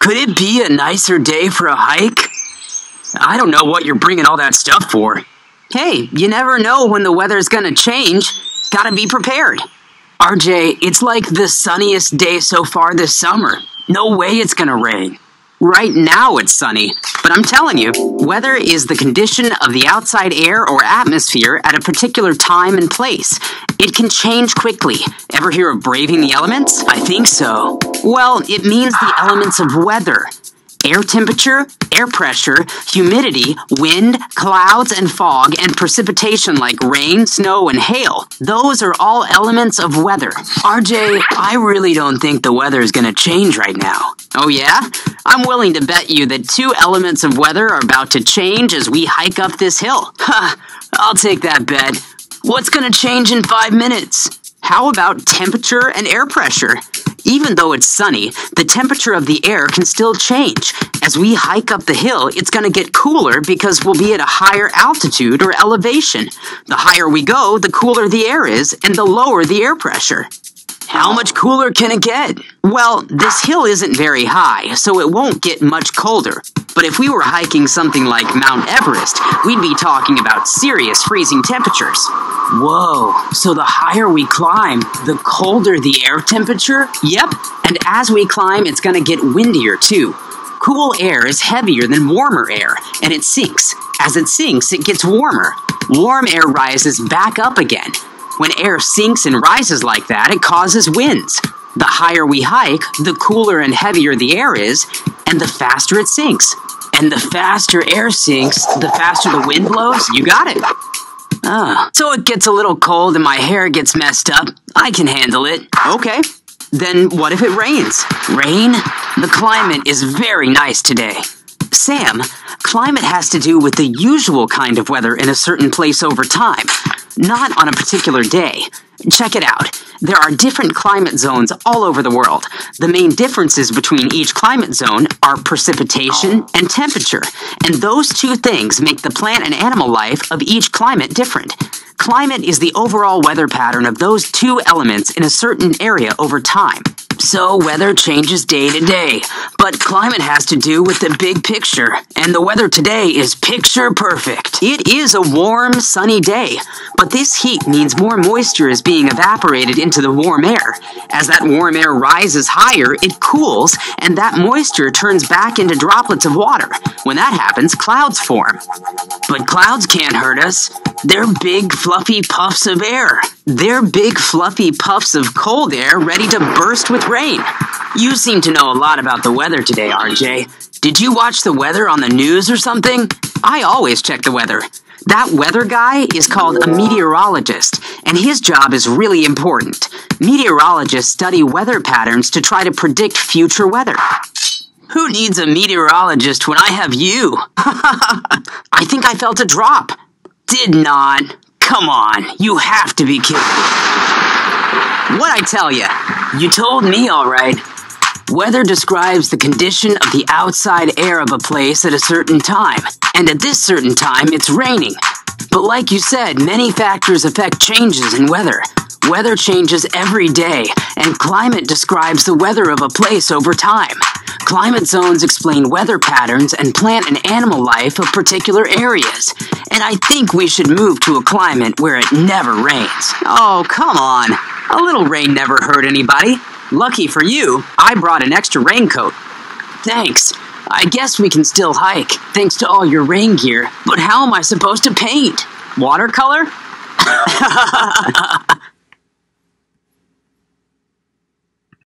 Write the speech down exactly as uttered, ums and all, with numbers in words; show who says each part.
Speaker 1: Could it be a nicer day for a hike? I don't know what you're bringing all that stuff for. Hey, you never know when the weather's gonna change. Gotta be prepared. R J, it's like the sunniest day so far this summer. No way it's gonna rain. Right now it's sunny, but I'm telling you, weather is the condition of the outside air or atmosphere at a particular time and place. It can change quickly. Ever hear of braving the elements? I think so. Well, it means the elements of weather. Air temperature, air pressure, humidity, wind, clouds and fog, and precipitation like rain, snow, and hail. Those are all elements of weather. R J, I really don't think the weather is going to change right now. Oh yeah? I'm willing to bet you that two elements of weather are about to change as we hike up this hill. Ha! I'll take that bet. What's going to change in five minutes? How about temperature and air pressure? Even though it's sunny, the temperature of the air can still change. As we hike up the hill, it's going to get cooler because we'll be at a higher altitude or elevation. The higher we go, the cooler the air is, and the lower the air pressure. How much cooler can it get? Well, this hill isn't very high, so it won't get much colder. But if we were hiking something like Mount Everest, we'd be talking about serious freezing temperatures. Whoa, so the higher we climb, the colder the air temperature? Yep, and as we climb, it's gonna get windier too. Cool air is heavier than warmer air, and it sinks. As it sinks, it gets warmer. Warm air rises back up again. When air sinks and rises like that, it causes winds. The higher we hike, the cooler and heavier the air is, and the faster it sinks. And the faster air sinks, the faster the wind blows. You got it. Ah, so it gets a little cold and my hair gets messed up. I can handle it. Okay. Then what if it rains? Rain? The climate is very nice today. Sam, climate has to do with the usual kind of weather in a certain place over time, not on a particular day. Check it out. There are different climate zones all over the world. The main differences between each climate zone are precipitation and temperature, and those two things make the plant and animal life of each climate different. Climate is the overall weather pattern of those two elements in a certain area over time. So weather changes day to day, but climate has to do with the big picture, and the weather today is picture perfect. It is a warm, sunny day, but this heat means more moisture is being evaporated into the warm air. As that warm air rises higher, it cools, and that moisture turns back into droplets of water. When that happens, clouds form. But clouds can't hurt us. They're big, fluffy puffs of air. They're big, fluffy puffs of cold air ready to burst with rain. You seem to know a lot about the weather today, R J. Did you watch the weather on the news or something? I always check the weather. That weather guy is called a meteorologist, and his job is really important. Meteorologists study weather patterns to try to predict future weather. Who needs a meteorologist when I have you? I think I felt a drop. Did not. Come on, you have to be kidding me. What'd I tell you? You told me all right. Weather describes the condition of the outside air of a place at a certain time, and at this certain time it's raining. But like you said, many factors affect changes in weather. Weather changes every day, and climate describes the weather of a place over time. Climate zones explain weather patterns and plant and animal life of particular areas. And I think we should move to a climate where it never rains. Oh, come on. A little rain never hurt anybody. Lucky for you, I brought an extra raincoat. Thanks. I guess we can still hike, thanks to all your rain gear. But how am I supposed to paint? Watercolor?